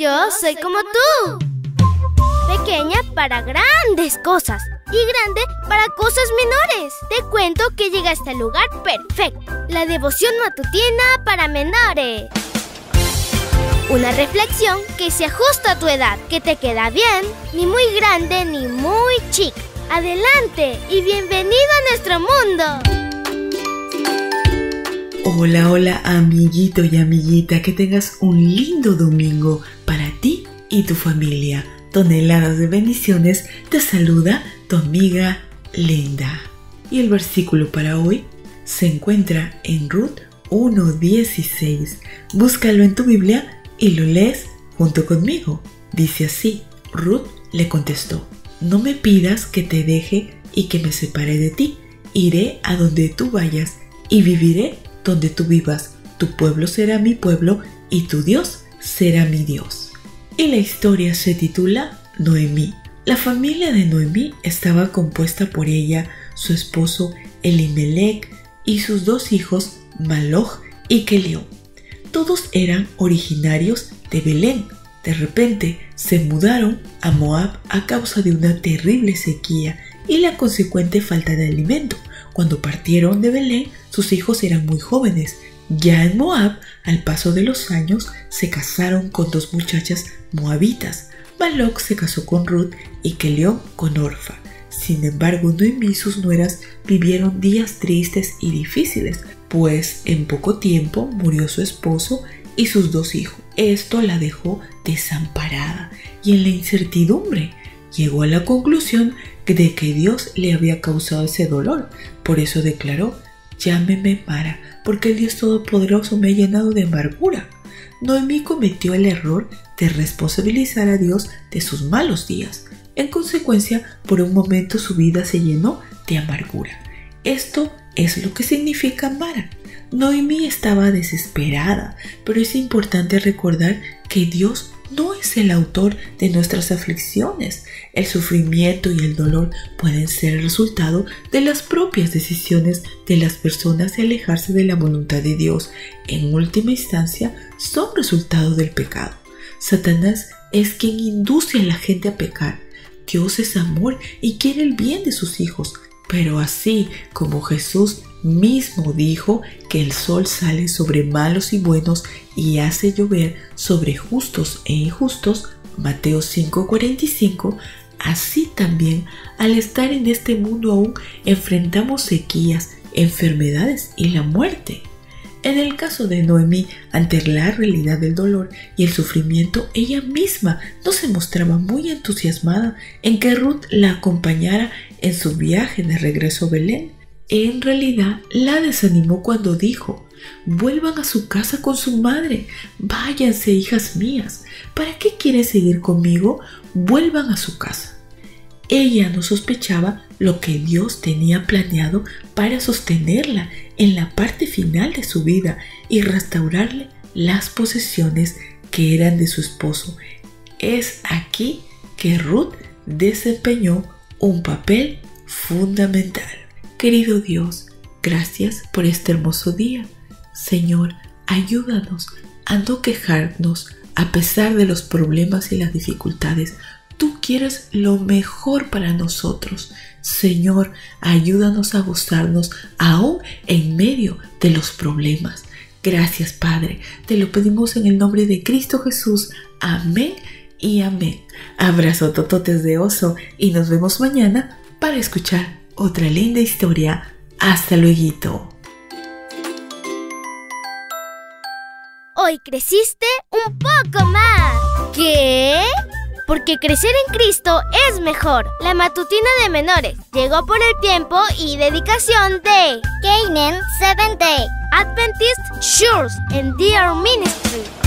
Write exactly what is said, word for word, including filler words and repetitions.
Yo soy como tú. Pequeña para grandes cosas y grande para cosas menores. Te cuento que llegaste al lugar perfecto. La devoción matutina para menores. Una reflexión que se ajusta a tu edad, que te queda bien, ni muy grande ni muy chica. Adelante y bienvenido a nuestro mundo. Hola, hola amiguito y amiguita, que tengas un lindo domingo para ti y tu familia. Toneladas de bendiciones, te saluda tu amiga Linda. Y el versículo para hoy se encuentra en Ruth uno dieciséis. Búscalo en tu Biblia y lo lees junto conmigo. Dice así: Ruth le contestó: no me pidas que te deje y que me separe de ti. Iré a donde tú vayas y viviré donde tú vivas. Tu pueblo será mi pueblo y tu Dios será mi Dios. Y la historia se titula Noemí. La familia de Noemí estaba compuesta por ella, su esposo Elimelech y sus dos hijos Maloj y Kelión. Todos eran originarios de Belén. De repente se mudaron a Moab a causa de una terrible sequía y la consecuente falta de alimento. Cuando partieron de Belén, sus hijos eran muy jóvenes. Ya en Moab, al paso de los años, se casaron con dos muchachas moabitas. Maloj se casó con Ruth y Kelión con Orfa. Sin embargo, Noemí y sus nueras vivieron días tristes y difíciles, pues en poco tiempo murió su esposo y sus dos hijos. Esto la dejó desamparada y en la incertidumbre. Llegó a la conclusión de que Dios le había causado ese dolor. Por eso declaró: llámeme Mara, porque el Dios Todopoderoso me ha llenado de amargura. Noemí cometió el error de responsabilizar a Dios de sus malos días. En consecuencia, por un momento su vida se llenó de amargura. Esto es lo que significa Mara. Noemí estaba desesperada, pero es importante recordar que Dios no es el autor de nuestras aflicciones. El sufrimiento y el dolor pueden ser el resultado de las propias decisiones de las personas de alejarse de la voluntad de Dios. En última instancia, son resultado del pecado. Satanás es quien induce a la gente a pecar. Dios es amor y quiere el bien de sus hijos. Pero así como Jesús mismo dijo que el sol sale sobre malos y buenos y hace llover sobre justos e injustos, Mateo cinco cuarenta y cinco, así también al estar en este mundo aún enfrentamos sequías, enfermedades y la muerte. En el caso de Noemí, ante la realidad del dolor y el sufrimiento, ella misma no se mostraba muy entusiasmada en que Ruth la acompañara en su viaje de regreso a Belén. En realidad, la desanimó cuando dijo: vuelvan a su casa con su madre, váyanse, hijas mías, ¿para qué quieren seguir conmigo? Vuelvan a su casa. Ella no sospechaba lo que Dios tenía planeado para sostenerla en la parte final de su vida y restaurarle las posesiones que eran de su esposo. Es aquí que Ruth desempeñó un papel fundamental. Querido Dios, gracias por este hermoso día. Señor, ayúdanos a no quejarnos a pesar de los problemas y las dificultades. Tú quieres lo mejor para nosotros. Señor, ayúdanos a gozarnos aún en medio de los problemas. Gracias, Padre. Te lo pedimos en el nombre de Cristo Jesús. Amén y amén. Abrazo tototes de oso y nos vemos mañana para escuchar otra linda historia. Hasta luego. Hoy creciste un poco más. ¿Qué? Porque crecer en Cristo es mejor. La matutina de menores llegó por el tiempo y dedicación de Canaan Seventh Day Adventist Church and Dear Ministry.